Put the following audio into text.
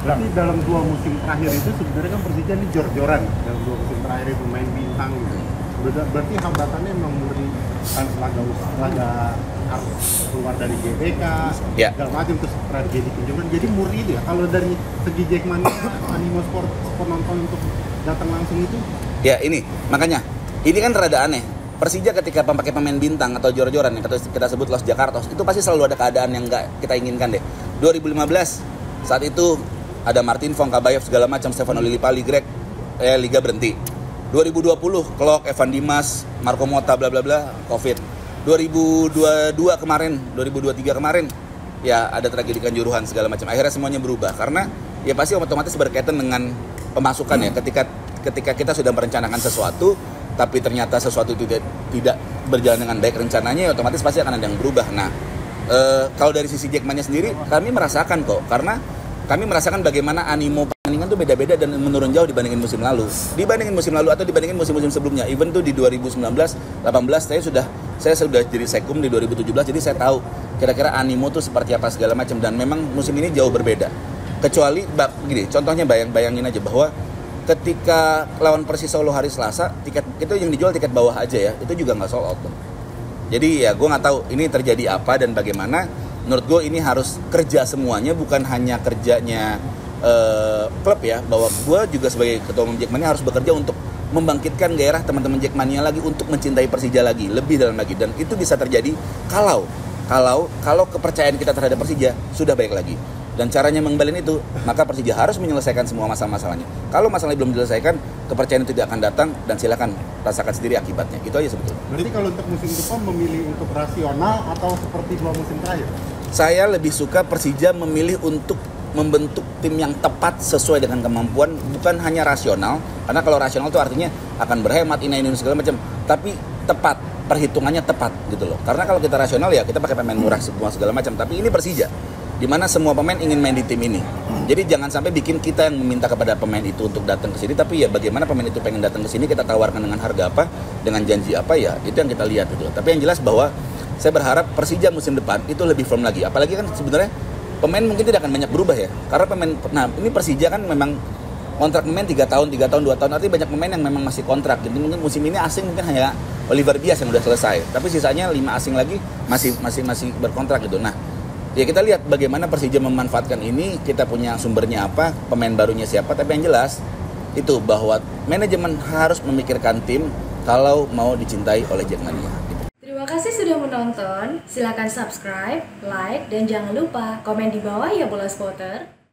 Berarti dalam 2 musim terakhir itu sebenarnya kan Persija ini jor-joran dalam 2 musim terakhir itu main bintang gitu. Berarti hambatannya memang murni kan laga harus keluar dari GBK, segala macam terus tragedi kunjungan. Jadi murni itu ya. Kalau dari segi Jackmania, animo sport penonton untuk datang langsung itu. Ya ini makanya ini kan rada aneh. Persija ketika pakai pemain bintang atau jor-joran yang kita sebut Los Jakartos itu pasti selalu ada keadaan yang nggak kita inginkan deh. 2015 saat itu ada Martin Fong, Kabayev segala macam, Stefano Lillipali, Greg, Liga berhenti. 2020 Klok, Evan Dimas, Marco Motta bla bla bla, Covid. 2022 kemarin, 2023 kemarin ya ada tragedi Kanjuruhan segala macam. Akhirnya semuanya berubah karena ya pasti otomatis berkaitan dengan pemasukan ya. Ketika kita sudah merencanakan sesuatu tapi ternyata sesuatu itu tidak berjalan dengan baik rencananya, ya otomatis pasti akan ada yang berubah. Nah, kalau dari sisi Jackmania sendiri, kami merasakan kok, karena kami merasakan bagaimana animo pertandingan tuh beda-beda dan menurun jauh dibandingin musim lalu. Dibandingin musim lalu atau dibandingin musim-musim sebelumnya. Even tuh di 2019, 18 saya sudah jadi sekum di 2017, jadi saya tahu kira-kira animo tuh seperti apa segala macam, dan memang musim ini jauh berbeda. Kecuali gini, contohnya bayangin aja bahwa ketika lawan Persis Solo hari Selasa, tiket itu yang dijual tiket bawah aja ya, itu juga nggak sold out tuh. Jadi ya gue nggak tahu ini terjadi apa dan bagaimana. Menurut gue ini harus kerja semuanya, bukan hanya kerjanya klub ya, bahwa gue juga sebagai ketua umum Jackmania harus bekerja untuk membangkitkan gairah teman-teman Jackmania lagi untuk mencintai Persija lagi, lebih dalam lagi, dan itu bisa terjadi kalau kepercayaan kita terhadap Persija sudah baik lagi. Dan caranya mengembalikan itu, maka Persija harus menyelesaikan semua masalah-masalahnya. Kalau masalahnya belum diselesaikan, kepercayaan itu tidak akan datang, dan silakan rasakan sendiri akibatnya. Itu aja sebetulnya. Berarti kalau untuk musim depan memilih untuk rasional atau seperti 2 musim terakhir? Saya lebih suka Persija memilih untuk membentuk tim yang tepat sesuai dengan kemampuan, bukan hanya rasional. Karena kalau rasional itu artinya akan berhemat, ini segala macam. Tapi tepat, perhitungannya tepat gitu loh. Karena kalau kita rasional ya kita pakai pemain murah semua segala macam. Tapi ini Persija, di mana semua pemain ingin main di tim ini. Jadi jangan sampai bikin kita yang meminta kepada pemain itu untuk datang ke sini, tapi ya bagaimana pemain itu pengen datang ke sini, kita tawarkan dengan harga apa, dengan janji apa, ya itu yang kita lihat gitu. Tapi yang jelas bahwa saya berharap Persija musim depan itu lebih firm lagi. Apalagi kan sebenarnya pemain mungkin tidak akan banyak berubah ya. Karena ini Persija kan memang kontrak pemain 3 tahun, 2 tahun, artinya banyak pemain yang memang masih kontrak. Jadi mungkin musim ini asing mungkin hanya Oliver Bias yang udah selesai. Tapi sisanya 5 asing lagi masih berkontrak gitu. Nah, ya kita lihat bagaimana Persija memanfaatkan ini, kita punya sumbernya apa, pemain barunya siapa, tapi yang jelas itu bahwa manajemen harus memikirkan tim kalau mau dicintai oleh Jackmania. Terima kasih sudah menonton, silakan subscribe, like, dan jangan lupa komen di bawah ya bola spotter.